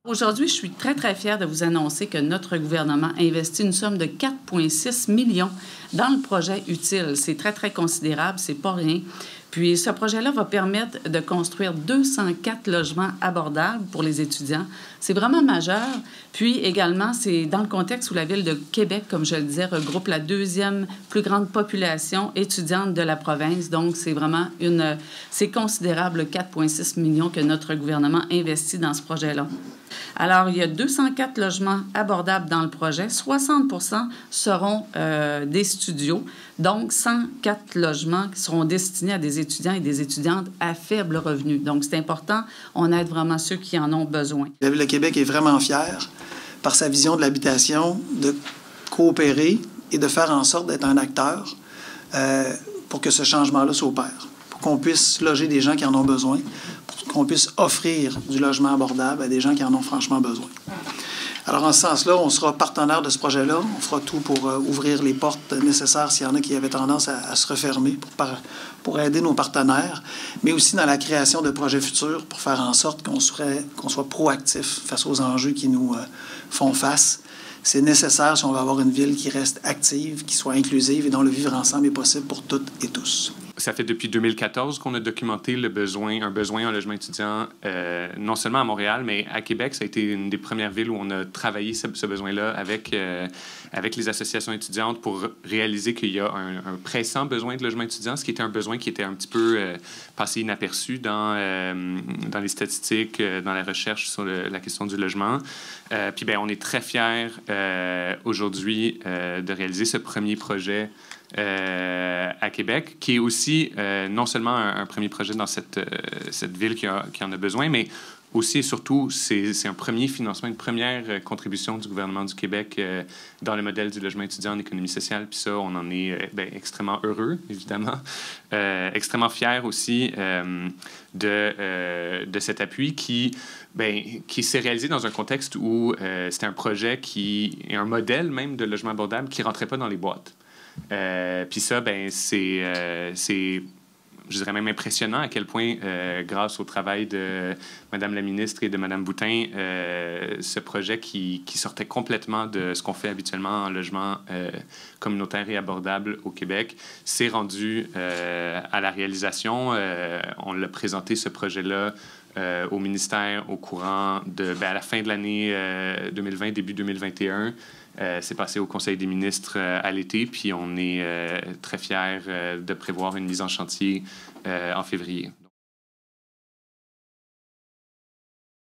Aujourd'hui, je suis très, très fière de vous annoncer que notre gouvernement investit une somme de 4,6 millions dans le projet utile. C'est très, très considérable, c'est pas rien. Puis, ce projet-là va permettre de construire 204 logements abordables pour les étudiants. C'est vraiment majeur. Puis, également, c'est dans le contexte où la Ville de Québec, comme je le disais, regroupe la deuxième plus grande population étudiante de la province. Donc, c'est vraiment c'est considérable, 4,6 millions que notre gouvernement investit dans ce projet-là. Alors, il y a 204 logements abordables dans le projet. 60 seront des studios. Donc, 104 logements qui seront destinés à des étudiants et des étudiantes à faible revenu. Donc, c'est important. On aide vraiment ceux qui en ont besoin. La Ville de Québec est vraiment fière, par sa vision de l'habitation, de coopérer et de faire en sorte d'être un acteur pour que ce changement-là s'opère, pour qu'on puisse loger des gens qui en ont besoin, pour qu'on puisse offrir du logement abordable à des gens qui en ont franchement besoin. Alors, en ce sens-là, on sera partenaire de ce projet-là. On fera tout pour ouvrir les portes nécessaires s'il y en a qui avaient tendance à se refermer pour aider nos partenaires, mais aussi dans la création de projets futurs pour faire en sorte qu'on soit proactif face aux enjeux qui nous font face. C'est nécessaire si on veut avoir une ville qui reste active, qui soit inclusive et dont le vivre ensemble est possible pour toutes et tous. Ça fait depuis 2014 qu'on a documenté un besoin en logement étudiant, non seulement à Montréal, mais à Québec. Ça a été une des premières villes où on a travaillé ce besoin-là avec les associations étudiantes pour réaliser qu'il y a un pressant besoin de logement étudiant, ce qui était un besoin qui était un petit peu passé inaperçu dans les statistiques, dans la recherche sur la question du logement. Puis, on est très fiers aujourd'hui de réaliser ce premier projet à Québec, qui est aussi non seulement un premier projet dans cette ville qui en a besoin, mais aussi et surtout, c'est un premier financement, une première contribution du gouvernement du Québec dans le modèle du logement étudiant en économie sociale. Puis ça, on en est extrêmement heureux, évidemment. Extrêmement fiers aussi de cet appui qui s'est réalisé dans un contexte où c'était un projet qui est un modèle même de logement abordable qui ne rentrait pas dans les boîtes. Puis ça, c'est, je dirais même impressionnant à quel point, grâce au travail de Mme la ministre et de Mme Boutin, ce projet qui sortait complètement de ce qu'on fait habituellement en logement communautaire et abordable au Québec, s'est rendu à la réalisation. On l'a présenté, ce projet-là, au ministère au courant à la fin de l'année 2020, début 2021. C'est passé au Conseil des ministres à l'été, puis on est très fiers de prévoir une mise en chantier en février.